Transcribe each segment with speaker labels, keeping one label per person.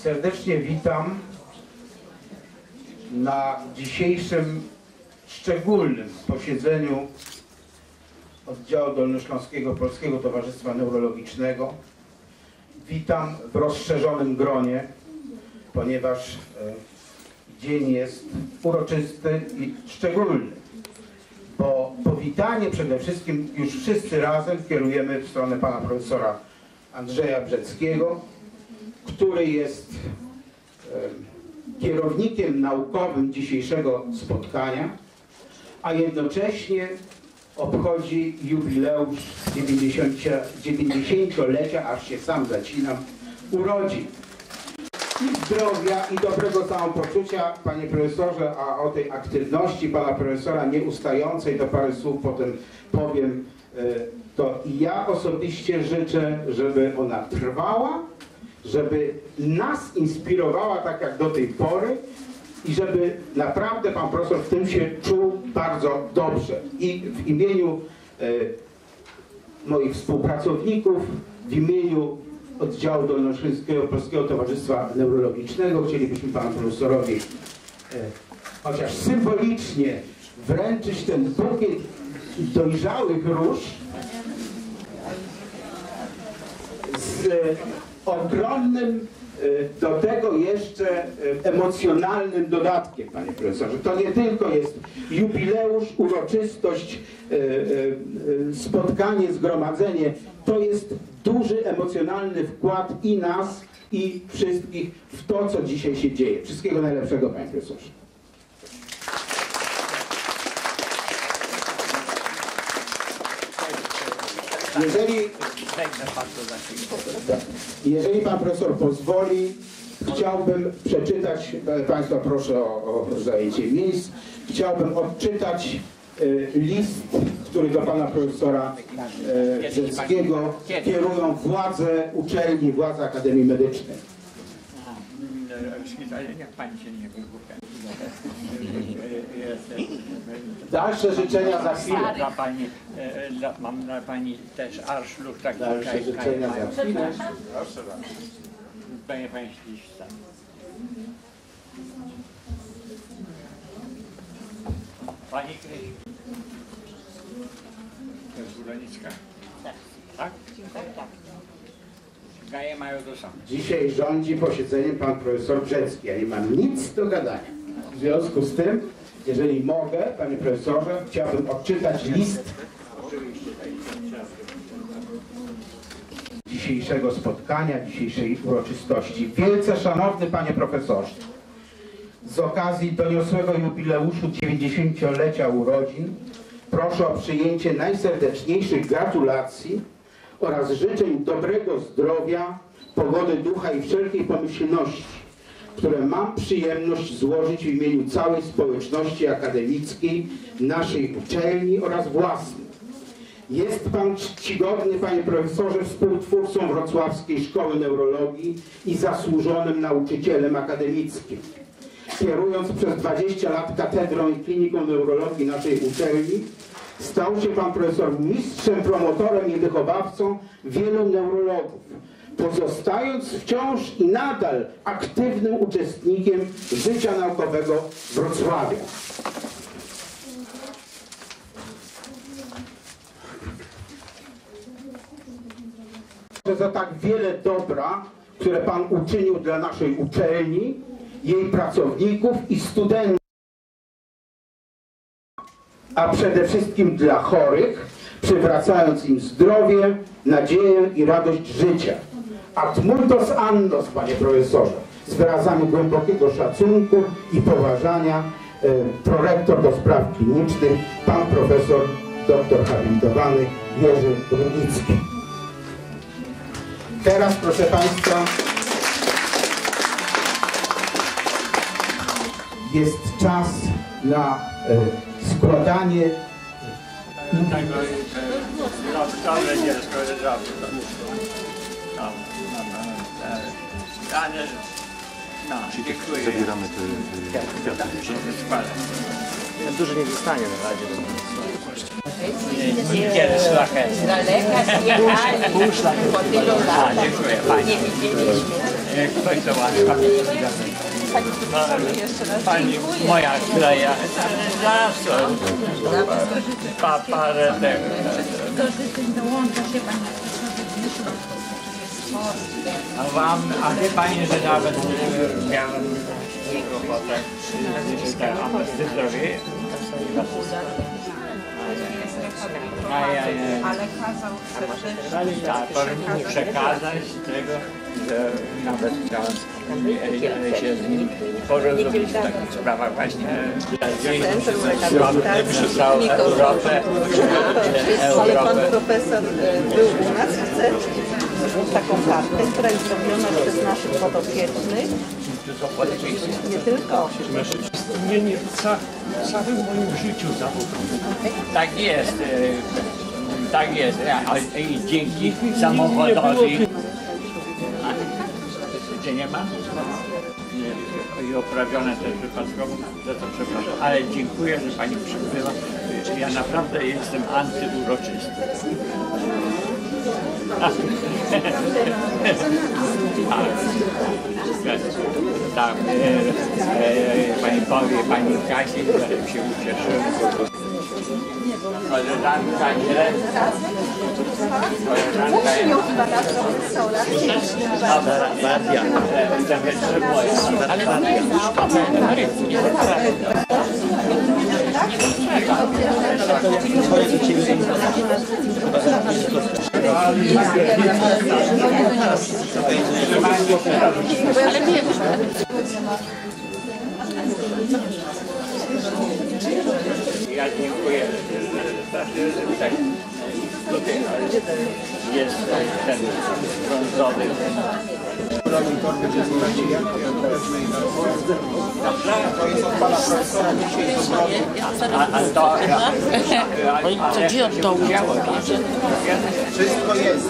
Speaker 1: Serdecznie witam na dzisiejszym szczególnym posiedzeniu Oddziału Dolnośląskiego Polskiego Towarzystwa Neurologicznego. Witam w rozszerzonym gronie, ponieważ dzień jest uroczysty i szczególny, bo powitanie przede wszystkim już wszyscy razem kierujemy w stronę pana profesora Andrzeja Brzeckiego, który jest kierownikiem naukowym dzisiejszego spotkania, a jednocześnie obchodzi jubileusz 90-lecia, aż się sam zacinam, urodzin. I zdrowia, i dobrego samopoczucia, panie profesorze, a o tej aktywności pana profesora nieustającej, to parę słów potem powiem, to i ja osobiście życzę, żeby ona trwała, żeby nas inspirowała tak jak do tej pory i żeby naprawdę pan profesor w tym się czuł bardzo dobrze. I w imieniu moich współpracowników, w imieniu Oddziału Dolnośląskiego Polskiego Towarzystwa Neurologicznego chcielibyśmy panu profesorowi chociaż symbolicznie wręczyć ten bukiet dojrzałych róż z ogromnym do tego jeszcze emocjonalnym dodatkiem, panie profesorze. To nie tylko jest jubileusz, uroczystość, spotkanie, zgromadzenie. To jest duży emocjonalny wkład i nas, i wszystkich w to, co dzisiaj się dzieje. Wszystkiego najlepszego, panie profesorze. Jeżeli pan profesor pozwoli, chciałbym przeczytać, państwa proszę o zajęcie miejsc, chciałbym odczytać list, który do pana profesora Brzeckiego kierują władze uczelni, władze Akademii Medycznej.
Speaker 2: Niech pani się nie wygłupia.
Speaker 1: Dalsze życzenia za chwilę.
Speaker 2: Mam dla pani też arszluch taki.
Speaker 1: Dalsze życzenia za chwilę.
Speaker 2: Proszę bardzo. Będzie pani lista. Pani Kryś. To jest Ulenicka. Tak?
Speaker 3: Tak.
Speaker 2: Gaje mają to samo.
Speaker 1: Dzisiaj rządzi posiedzeniem pan profesor Brzecki. Ja nie mam nic do gadania. W związku z tym, jeżeli mogę, panie profesorze, chciałbym odczytać list dzisiejszego spotkania, dzisiejszej uroczystości. Wielce szanowny panie profesorze, z okazji doniosłego jubileuszu 90-lecia urodzin proszę o przyjęcie najserdeczniejszych gratulacji oraz życzeń dobrego zdrowia, pogody ducha i wszelkiej pomyślności, które mam przyjemność złożyć w imieniu całej społeczności akademickiej naszej uczelni oraz własnej. Jest pan czcigodny, panie profesorze, współtwórcą Wrocławskiej Szkoły Neurologii i zasłużonym nauczycielem akademickim. Kierując przez 20 lat katedrą i kliniką neurologii naszej uczelni, stał się pan profesor mistrzem, promotorem i wychowawcą wielu neurologów, pozostając wciąż i nadal aktywnym uczestnikiem życia naukowego Wrocławia. Za tak wiele dobra, które pan uczynił dla naszej uczelni, jej pracowników i studentów, a przede wszystkim dla chorych, przywracając im zdrowie, nadzieję i radość życia. Ad multos annos, panie profesorze, z wyrazami głębokiego szacunku i poważania, prorektor do spraw klinicznych, pan profesor doktor habilitowany Jerzy Rudnicki. Teraz, proszę państwa, jest czas na składanie
Speaker 4: Zabieramy te kwiaty.
Speaker 5: Dużo nie zostanie na razie.
Speaker 2: Kiedy szlachetny.
Speaker 3: Z daleka zjechali, po tylu latach
Speaker 2: Dziękuję pani.
Speaker 3: nie widzieliśmy.
Speaker 2: Niech ktoś to łaskawie.
Speaker 3: Pani profesorze, jeszcze raz
Speaker 2: Pani
Speaker 3: dziękuję.
Speaker 2: moja kleja, zawsze parę tego.
Speaker 3: Do życzeń dołącza się Pani profesorze Zbyszek.
Speaker 2: A wam, a wie Pani, że nawet miałem ochotę, a zdrowie.
Speaker 3: Ale kazał
Speaker 2: Tak, przekazać tego, że nawet chciałem się z nim porozumieć w takich sprawach właśnie. Europę.
Speaker 6: Ale pan profesor był u nas, chce taką kartę, która jest zrobiona przez naszych podopiecznych. Nie tylko.
Speaker 7: Zmienię w całym moim życiu zawodowym.
Speaker 2: Tak jest. Tak jest. I dzięki samochodowi. Gdzie nie ma? I oprawione też wypadkowo, za to przepraszam. Ale dziękuję, że Pani przybyła. Ja naprawdę jestem antyuroczysty. Tak, Pani powie, Pani Kasi, że się ucieszyłem. Koleżanka nie. Koleżanka Badia. Ale to nie jest szkoda, na rynku nie ja dziękuję. Tak, tutaj jest ten brązowy.
Speaker 1: To jest od pana profesora dzisiaj
Speaker 3: Co gdzie od dołu?
Speaker 1: Wszystko jest.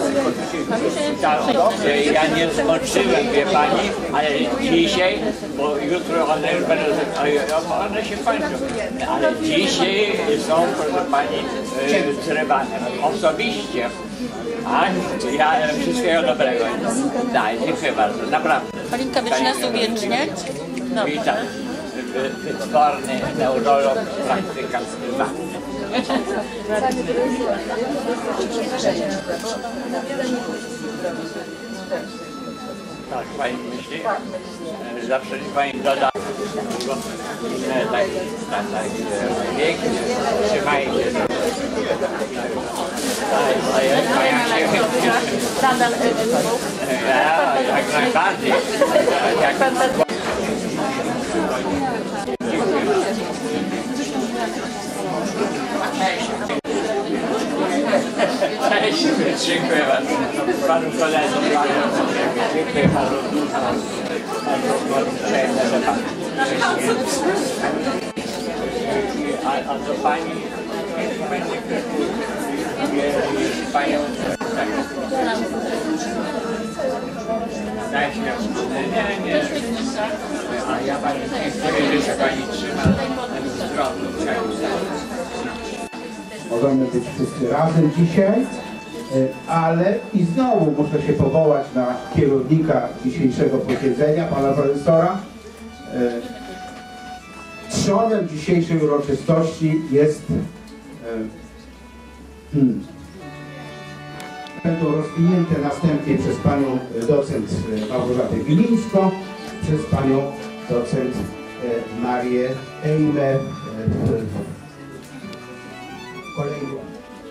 Speaker 2: Ja nie zmoczyłem, wie Pani, ale dzisiaj, bo jutro one już będą, one się kończą, ale dzisiaj są, proszę Pani, zrywane. Osobiście, a ja wszystkiego dobrego. Daj, dziękuję bardzo, naprawdę.
Speaker 3: Palinka, wiesz nas uwieczniać? No.
Speaker 2: Witam. Wytworny neurolog, praktykant prywatny. Tak, Pani myśli? Zawsze Pani doda tak pięknie, trzymajcie się.
Speaker 3: Nadal
Speaker 2: Jak najbardziej. Cześć, dziękuję bardzo. Panu koledze, dziękuję bardzo. A do Pani będzie Panią tak. Nie. A ja Pani dziękuję, że się Pani trzyma zdrowo.
Speaker 1: Możemy być wszyscy razem dzisiaj, ale i znowu muszę się powołać na kierownika dzisiejszego posiedzenia, pana profesora. Trzonem dzisiejszej uroczystości jest będą rozwinięte następnie przez panią docent Małgorzatę Wilińską, przez panią docent Marię Eimę. Kolejną.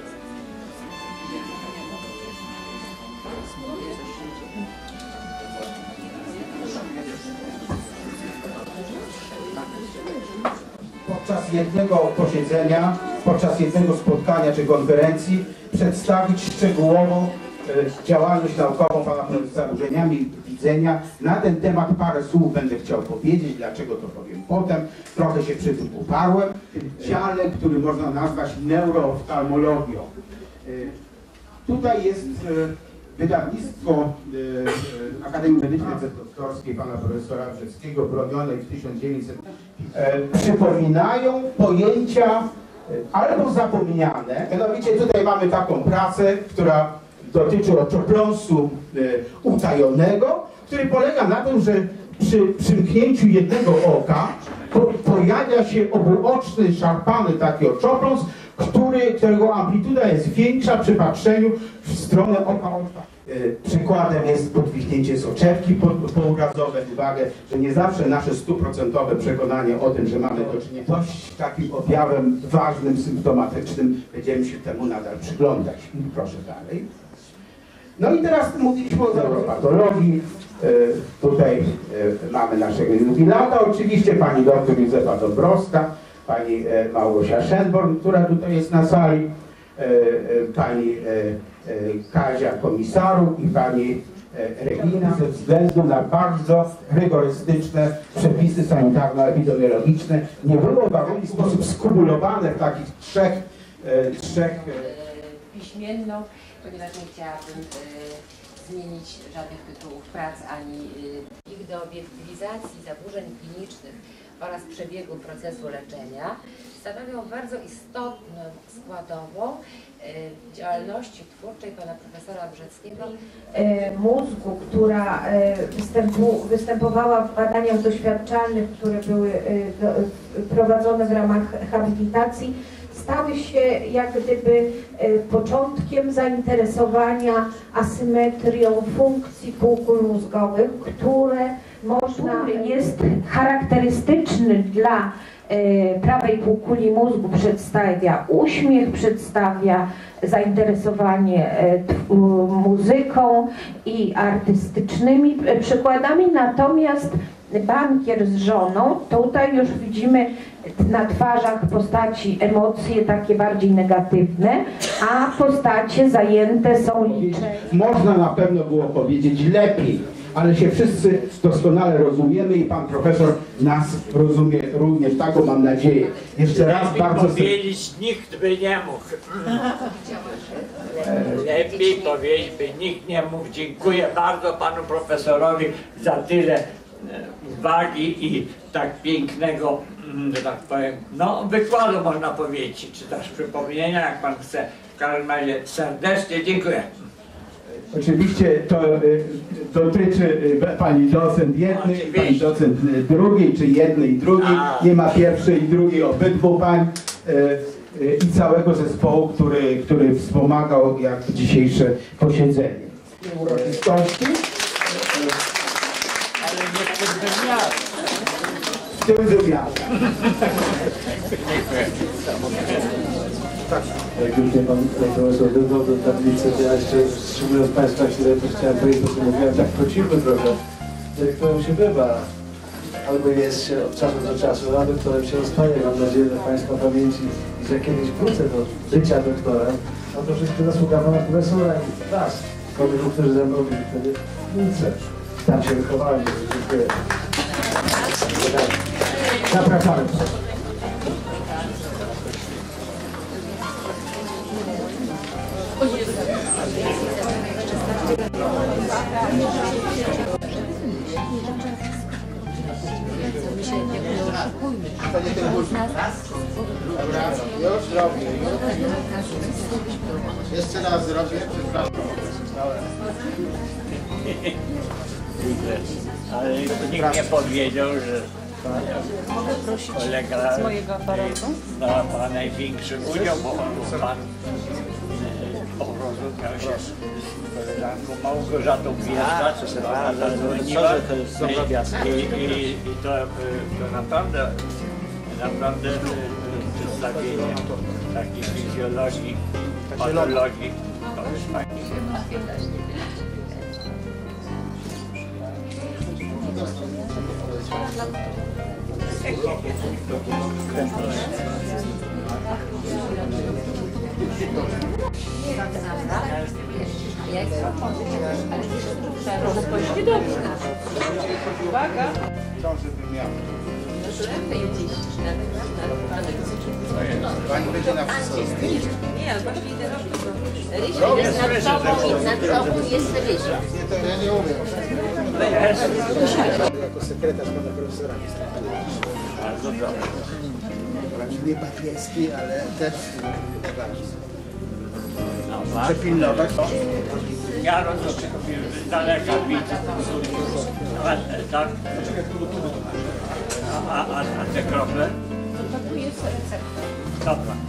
Speaker 1: Podczas jednego posiedzenia, podczas jednego spotkania czy konferencji przedstawić szczegółowo działalność naukową pana profesora urzędniami widzenia. Na ten temat parę słów będę chciał powiedzieć, dlaczego to powiem potem. Trochę się przy tym uparłem. W dziale, który można nazwać neurooftalmologią. Tutaj jest wydawnictwo Akademii Medycznej Doktorskiej pana profesora Wrzeckiego, bronionej w 1900. Przypominają pojęcia albo zapomniane. Mianowicie tutaj mamy taką pracę, która dotyczy oczopląsu utajonego, który polega na tym, że przy przymknięciu jednego oka pojawia się obuoczny, szarpany taki oczopląs, którego amplituda jest większa przy patrzeniu w stronę oka. Przykładem jest podwichnięcie soczewki pourazowe. Uwagę, że nie zawsze nasze 100% przekonanie o tym, że mamy do czynienia z dość takim objawem ważnym, symptomatycznym, będziemy się temu nadal przyglądać. Proszę dalej. No i teraz mówiliśmy o neuropatologii. Tutaj mamy naszego jubilata, oczywiście pani doktor Józefa Dąbrowska, pani Małgosia Szenborn, która tutaj jest na sali, pani Kazia Komisaru i pani Regina, ze względu na bardzo rygorystyczne przepisy sanitarno-epidemiologiczne nie było warunki w sposób skumulowane w takich trzech
Speaker 8: piśmienną, ponieważ nie chciałabym zmienić żadnych tytułów prac ani ich do obiektywizacji zaburzeń klinicznych oraz przebiegu procesu leczenia stanowią bardzo istotną składową działalności twórczej pana profesora Brzeckiego.
Speaker 9: Mózgu, która występowała w badaniach doświadczalnych, które były prowadzone w ramach habilitacji, stały się jak gdyby początkiem zainteresowania asymetrią funkcji półkul mózgowych, który jest charakterystyczny dla prawej półkuli mózgu, przedstawia uśmiech, przedstawia zainteresowanie muzyką i artystycznymi przykładami, natomiast bankier z żoną, tutaj już widzimy na twarzach postaci emocje takie bardziej negatywne, a postacie zajęte są liczne.
Speaker 1: Można na pewno było powiedzieć lepiej, ale się wszyscy doskonale rozumiemy i pan profesor nas rozumie również, taką mam nadzieję. Jeszcze raz bardzo
Speaker 2: powiedzieć nikt by nie mógł. Lepiej powiedzieć by nikt nie mógł. Dziękuję bardzo panu profesorowi za tyle uwagi i tak pięknego, że tak powiem, no wykładu można powiedzieć, czy też przypomnienia, jak pan chce. W każdym razie serdecznie dziękuję.
Speaker 1: Oczywiście to dotyczy pani docent jednej, pani docent drugiej, czy jednej i drugiej. Nie ma pierwszej i drugiej, obydwu pań i całego zespołu, który wspomagał jak dzisiejsze posiedzenie. Uroczystości.
Speaker 2: Ale nie w tym wymiarze.
Speaker 1: W tym wymiarze.
Speaker 10: Jak już mnie pan profesor wybrał do tablicy, to ja jeszcze wstrzymując państwa chwilę, to chciałem powiedzieć, bo mówiłem, tak prosiłby trochę, dyrektorem się bywa, albo jest się od czasu do czasu, a doktorem się zostaje. Mam nadzieję, że państwa pamięci i że kiedyś wrócę do bycia doktorem, a to wszystko zasługa pana profesora i was, kolegów, którzy ze mną byli wtedy wrócę. Tam się wychowałem, dziękuję.
Speaker 1: Zapraszamy.
Speaker 8: To nie ten burz.
Speaker 1: Dobra, już robię. Jeszcze raz zrobię, przepraszam.
Speaker 2: Ale nikt nie powiedział, że kolega
Speaker 6: z mojego aparatu
Speaker 2: ma największy udział, bo pan porozumiał się z koleżanką Małgorzatą Gwiazda, co się pana zadzwoniła i to naprawdę przedstawienie takiej fizjologii, patologii, to już fajnie.
Speaker 8: Uwaga!
Speaker 1: Pani będzie na wszystko.
Speaker 8: Nie, właśnie idę robić. Rysia jest nad tobą jest Rysia.
Speaker 1: Ja nie umiem. Jako sekretarz pana profesora.
Speaker 2: Bardzo dobrze.
Speaker 1: Nie papierski, ale też
Speaker 2: przepilnować. Ja rozumiem, z daleka widzę. Tak? A te krople?
Speaker 3: To tu jest recepta.
Speaker 2: Dobra.